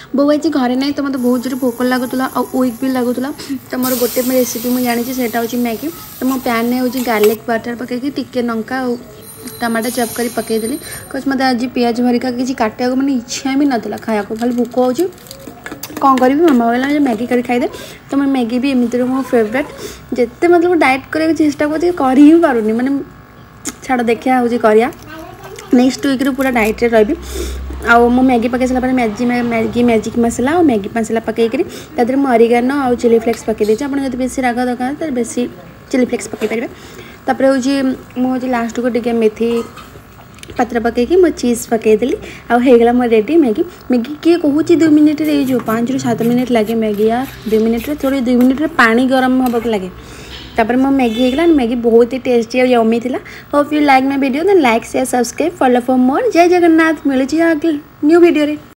बो आज घरे ना तो मतलब बहुत जोर भोक लगुला और वीक भी लगुला तो मोर गोटे रेसिपी मुझे जानी सेटा हूँ मैगी। तो मो पैन में हूँ गार्लिक बटर पकईकि टिके लंका और टमाटो चप कर पकईदेली कज मत आज पियाज भरिका किसी काटा को मैंने इच्छा भी नाला खाया खाली भोक हो कौन करी मामा कहला मैगी कर खाईदे। तो मैं मैगी भी एमती मो फेवरेट जिते मतलब डाएट करने चेष्टा कर ही पारूनी माने छाड़ देखा हूँ करिया नेक्स्ट वीक पूरा डाएट रे रही। आउ मो मैगी पकई सारा मैगी मैजिक मसला और मैगी मसला पकईकरी तादर मु ऑरिगेनो और चिली फ्लेक्स पकई देछि। आपन जदि बेसी राग दरकार तो बेसी चिली फ्लेक्स पकई पारे। तापर हूँ लास्ट को टिके मेथी पत्र पकईकि मो चीज पकईदेली आगला मो रेडी मैगी। मैगी किए कहूँ 2 मिनिट 5 ରୁ 7 मिनिट लगे मैगी यार 2 मिनिट थोड़ी 2 मिनिट पानी गरम हवा को लगे। तापर मो मैगी होगा मैगी बहुत ही टेस्टी और यम्मी थिला। Hope you like my video then like share subscribe follow for more. जय जगन्नाथ मिलूँ न्यू वीडियो रे।